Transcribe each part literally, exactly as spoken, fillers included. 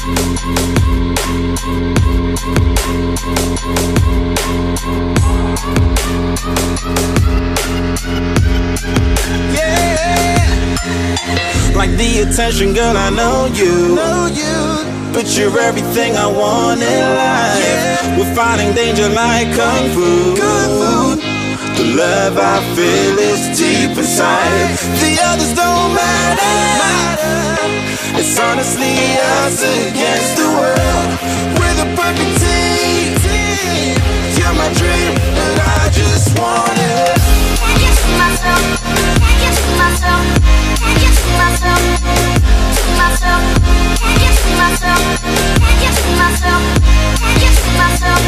Like the attention, girl, I know you. Know you. But you're everything I want in life. Yeah. We're fighting danger like kung fu. Kung fu. The love I feel is deep inside. The others don't matter. It's honestly us against the world. We're the perfect team. You're my dream, but I just want it. Can't get to myself. Can't get to myself. Can't get to myself. To myself. Can't get to myself. Can't get to myself. Can't get to myself.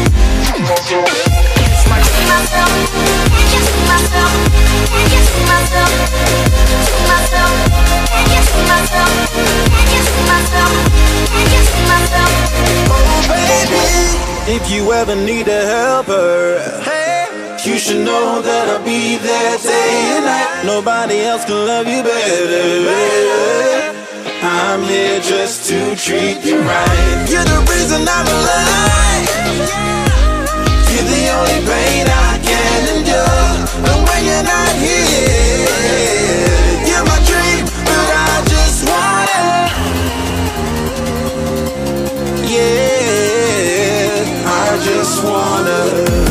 It's my myself. Can't get to myself. Can't get to myself. To myself. Can't get to myself. Can't get to myself. Can't get to myself. Oh baby, if you ever need a helper, hey, you should know that I'll be there day and night. Nobody else can love you better. I'm here just to treat you right. You're the reason I'm alive. You're the only pain I can endure. And when you're not here, you're my dream, but I just want it. Yeah, I just wanna.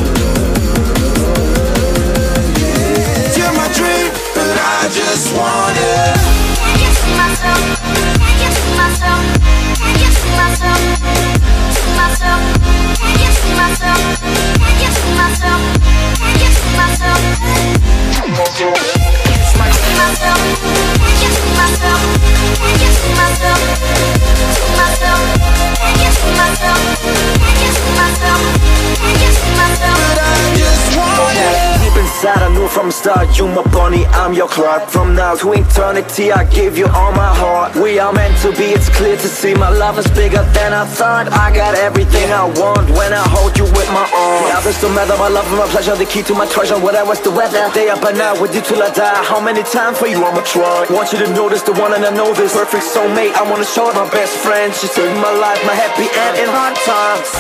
You're my dream, but I just want it. Can't get to myself. Can't get to myself. Can't get to myself. To myself. Can't get to myself. Can't get to myself. Can't get to myself. It's my myself. Can't get to myself. Can't get to myself. To myself. Can't get to myself. Can't get to myself. Can't get to myself. But I just want it. Deep inside I knew from the start, you my bunny, I'm your Clark. From now to eternity I give you all my heart. We are meant to be, it's clear to see. My love is bigger than I thought. I got everything I want when I hold you with my arms. The others don't matter, my love and my pleasure, the key to my treasure. Whatever's the weather, day up and night with you till I die. How many times for you I'ma try? Want you to notice the one and I know this perfect soulmate. I wanna show it my best friend. She saved my life, my happy end in hard times.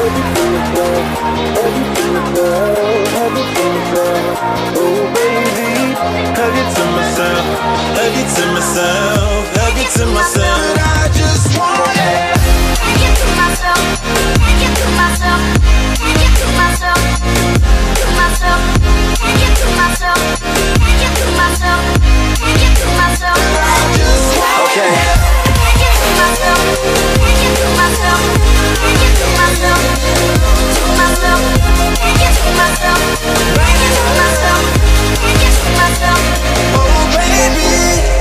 Oh baby, hug it to myself, hug it to myself, hug it to myself. But I just want it. Can't get to myself. Can't get to myself. Can't get to myself. To myself. Can't get to myself. Can't get to myself. Can't get to myself. But I just want Okay. it. Can't get to myself. Can't get to myself. Can't get to myself. To myself. Can't get to myself. Can't get to myself. Can't get to myself. Oh baby.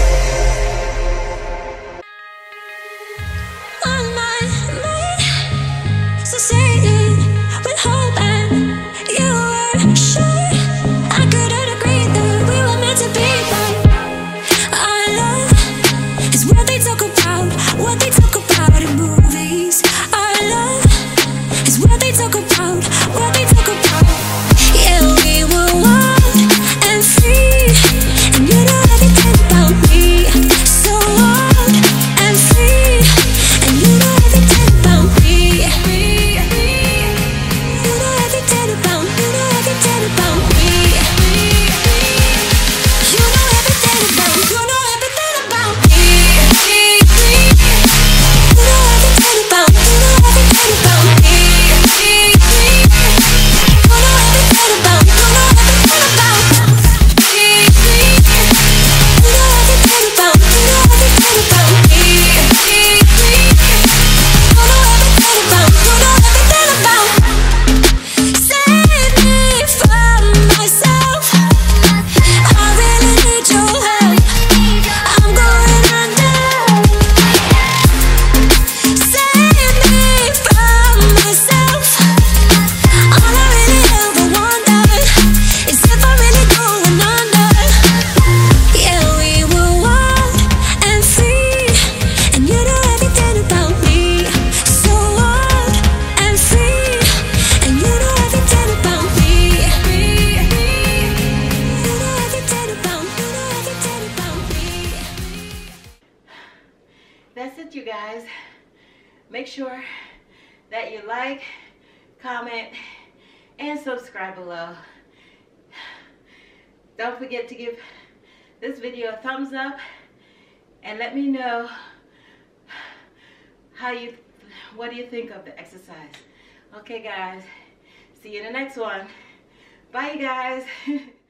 On my mind, so sailing with hope and you were sure I couldn't agree that we were meant to be. But our love is what they talk about, what they talk about in movies. Our love is what they talk about, what they talk about. Yeah, we were wild and free, and you know everything about me. So wild and free, and you know everything about me. You know everything about, you know everything about me. You know everything about, you know everything about me. You know everything about, you know everything about me. You know everything about, you know everything about me. You know everything about, you know everything about me. You know everything about, you know everything about. Save me from myself. I really need your help. I'm going under. Save me from myself. All I really ever wondered is if I'm really going under. Yeah, we were wild and free, and you know everything about me. So wild and free, and you know everything about me. You know everything about, you know everything about me. That's it, you guys. make sure that you like, comment, and subscribe below. Don't forget to give this video a thumbs up and let me know how you, what do you think of the exercise. Okay guys, see you in the next one. Bye you guys.